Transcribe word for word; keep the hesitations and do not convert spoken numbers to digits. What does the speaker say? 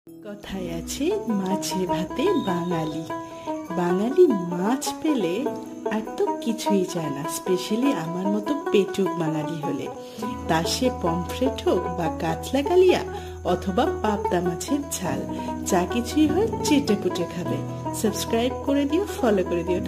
কথায় আছে মাছে ভাতে বাঙালি। বাঙালি মাছ পেলে আর তো কিছুই চায় না, স্পেশালি আমার মতো পেটুক বাঙালি হলে। তা সে পমফ্রেট হোক বা কাতলা কালিয়া অথবা পাবদা মাছের ঝাল, যা কিছুই হয় চেটে পুটে খাবে। সাবস্ক্রাইব করে দিও, ফলো করে দিও।